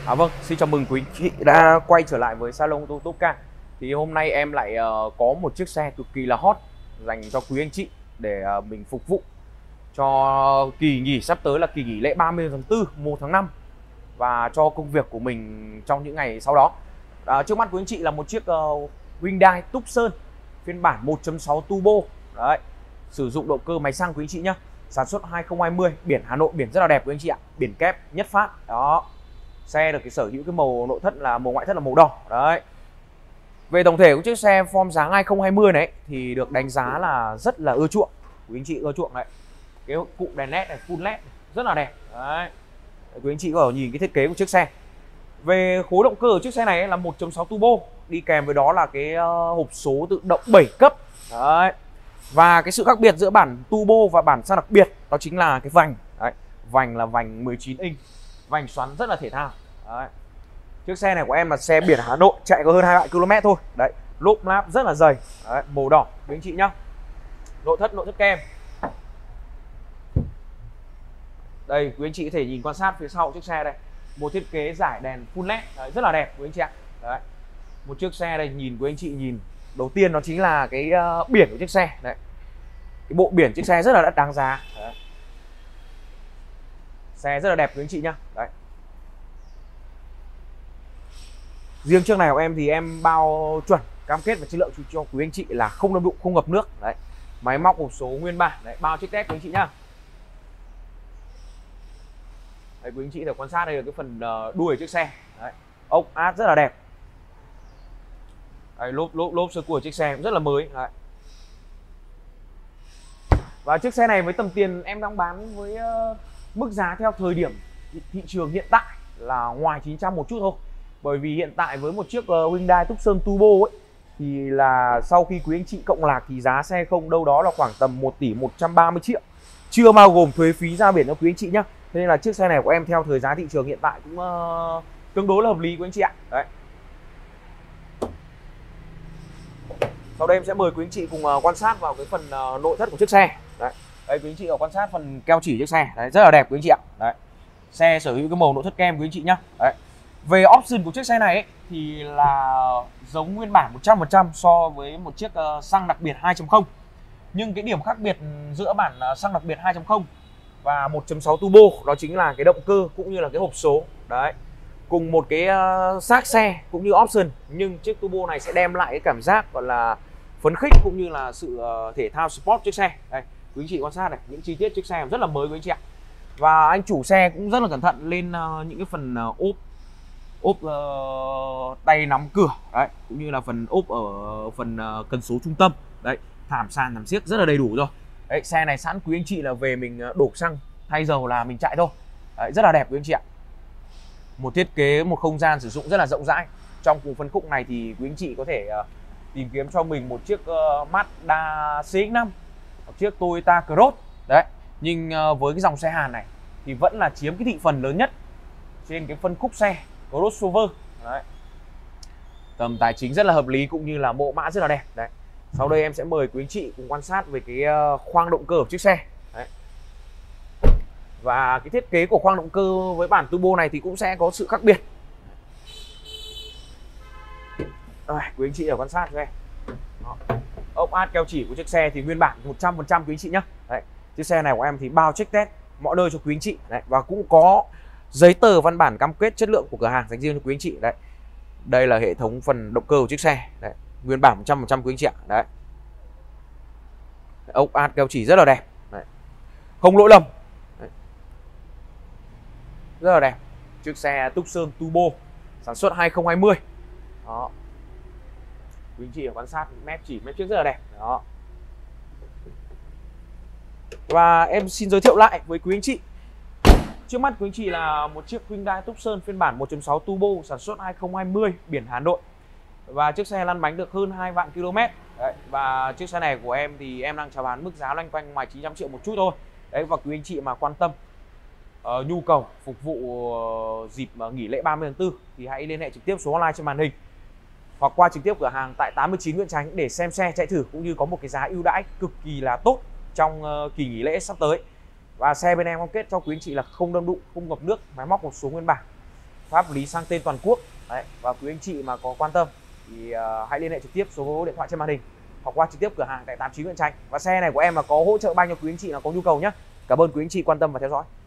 Vâng, xin chào mừng quý anh chị đã quay trở lại với salon ô tô Top Car. Thì hôm nay em lại có một chiếc xe cực kỳ là hot dành cho quý anh chị để mình phục vụ cho kỳ nghỉ sắp tới là kỳ nghỉ lễ 30 tháng 4, 1 tháng 5 và cho công việc của mình trong những ngày sau đó. Trước mắt quý anh chị là một chiếc Hyundai Tucson phiên bản 1.6 turbo. Đấy, sử dụng động cơ máy xăng quý anh chị nhé. Sản xuất 2020, biển Hà Nội, biển rất là đẹp quý anh chị ạ. Biển kép nhất phát. Đó. Xe được sở hữu cái màu nội thất là màu ngoại thất là màu đỏ. Đấy. Về tổng thể của chiếc xe form dáng 2020 này thì được đánh giá là rất là ưa chuộng. Quý anh chị ưa chuộng đấy. Cái cụm đèn led này, full led rất là đẹp. Đấy. Quý anh chị có thể nhìn cái thiết kế của chiếc xe. Về khối động cơ của chiếc xe này là 1.6 turbo, đi kèm với đó là cái hộp số tự động 7 cấp. Đấy. Và cái sự khác biệt giữa bản turbo và bản xăng đặc biệt đó chính là cái vành. Đấy. Vành là vành 19 inch, vành xoắn rất là thể thao. Đấy. Chiếc xe này của em là xe biển Hà Nội, chạy có hơn 2 vạn km thôi. Đấy, lốp láp rất là dày. Đấy, màu đỏ quý anh chị nhá. Nội thất kem. Đây, quý anh chị có thể nhìn quan sát phía sau chiếc xe đây. Một thiết kế giải đèn full led. Đấy, rất là đẹp quý anh chị ạ. Đấy. Một chiếc xe đây, nhìn quý anh chị nhìn. Đầu tiên nó chính là cái biển của chiếc xe. Đấy. Cái bộ biển chiếc xe rất là đáng giá. Đấy. Xe rất là đẹp quý anh chị nhá. Đấy. Riêng chiếc này của em thì em bao chuẩn cam kết và chất lượng cho quý anh chị là không đâm đụng, không ngập nước. Đấy. Máy móc hộp số nguyên bản. Đấy, bao chiếc test quý anh chị nhá. Đấy, quý anh chị thể quan sát đây là cái phần đuôi chiếc xe. Đấy. Ốc át rất là đẹp. Đấy, lốp sơ cua chiếc xe cũng rất là mới. Đấy. Và chiếc xe này với tầm tiền em đang bán với mức giá theo thời điểm thị trường hiện tại là ngoài 900 một chút thôi. Bởi vì hiện tại với một chiếc Hyundai Tucson Turbo ấy thì là sau khi quý anh chị cộng lạc thì giá xe không đâu đó là khoảng tầm 1 tỷ 130 triệu. Chưa bao gồm thuế phí ra biển cho quý anh chị nhá. Thế nên là chiếc xe này của em theo thời giá thị trường hiện tại cũng tương đối là hợp lý quý anh chị ạ. Đấy. Sau đây em sẽ mời quý anh chị cùng quan sát vào cái phần nội thất của chiếc xe. Đấy. Đây quý anh chị quan sát phần keo chỉ chiếc xe. Đấy, rất là đẹp quý anh chị ạ. Đấy. Xe sở hữu cái màu nội thất kem quý anh chị nhá. Đấy. Về option của chiếc xe này ấy, thì là giống nguyên bản 100% so với một chiếc xăng đặc biệt 2.0. Nhưng cái điểm khác biệt giữa bản xăng đặc biệt 2.0 và 1.6 turbo đó chính là cái động cơ cũng như là cái hộp số. Đấy. Cùng một cái xác xe cũng như option, nhưng chiếc turbo này sẽ đem lại cái cảm giác gọi là phấn khích cũng như là sự thể thao sport chiếc xe. Đây, quý anh chị quan sát này, những chi tiết chiếc xe rất là mới quý anh chị ạ. Và anh chủ xe cũng rất là cẩn thận lên những cái phần ốp tay nắm cửa. Đấy, cũng như là phần ốp ở phần cần số trung tâm. Đấy, thảm sàn thảm xiếc rất là đầy đủ rồi. Đấy, xe này sẵn quý anh chị là về mình đổ xăng thay dầu là mình chạy thôi. Đấy, rất là đẹp quý anh chị ạ. Một thiết kế, một không gian sử dụng rất là rộng rãi. Trong cùng phân khúc này thì quý anh chị có thể tìm kiếm cho mình một chiếc Mazda CX-5, một chiếc Toyota Cross. Đấy, nhưng với cái dòng xe Hàn này thì vẫn là chiếm cái thị phần lớn nhất trên cái phân khúc xe crossover. Đấy. Tầm tài chính rất là hợp lý cũng như là mẫu mã rất là đẹp. Đấy. Sau đây em sẽ mời quý anh chị cùng quan sát về cái khoang động cơ của chiếc xe. Đấy. Và cái thiết kế của khoang động cơ với bản turbo này thì cũng sẽ có sự khác biệt. Rồi, quý anh chị ở quan sát cho em. Ốc át keo chỉ của chiếc xe thì nguyên bản 100% quý anh chị nhé. Đấy. Chiếc xe này của em thì bao check test mọi nơi cho quý anh chị. Đấy. Và cũng có giấy tờ văn bản cam kết chất lượng của cửa hàng dành riêng cho quý anh chị. Đấy. Đây là hệ thống phần động cơ của chiếc xe. Đấy. Nguyên bản 100% quý anh chị ạ. Đấy. Ốc át keo chỉ rất là đẹp. Đấy. Không lỗi lầm. Đấy. Rất là đẹp. Chiếc xe Tucson Turbo sản xuất 2020. Đó. Quý anh chị quan sát mép chỉ mép trước rất là đẹp. Đó. Và em xin giới thiệu lại với quý anh chị. Trước mắt quý anh chị là một chiếc Hyundai Tucson phiên bản 1.6 turbo sản xuất 2020, biển Hà Nội. Và chiếc xe lăn bánh được hơn 2 vạn km. Đấy. Và chiếc xe này của em thì em đang chào bán mức giá loanh quanh ngoài 900 triệu một chút thôi. Đấy, và quý anh chị mà quan tâm nhu cầu phục vụ dịp nghỉ lễ 30 tháng 4 thì hãy liên hệ trực tiếp số hotline trên màn hình hoặc qua trực tiếp cửa hàng tại 89 Nguyễn Chánh để xem xe chạy thử cũng như có một cái giá ưu đãi cực kỳ là tốt trong kỳ nghỉ lễ sắp tới. Và xe bên em cam kết cho quý anh chị là không đâm đụng, không ngập nước, máy móc một số nguyên bản. pháp lý sang tên toàn quốc. Đấy, và quý anh chị mà có quan tâm thì hãy liên hệ trực tiếp số điện thoại trên màn hình hoặc qua trực tiếp cửa hàng tại 89 Nguyễn Tránh. Và xe này của em mà có hỗ trợ banh cho quý anh chị là có nhu cầu nhé. Cảm ơn quý anh chị quan tâm và theo dõi.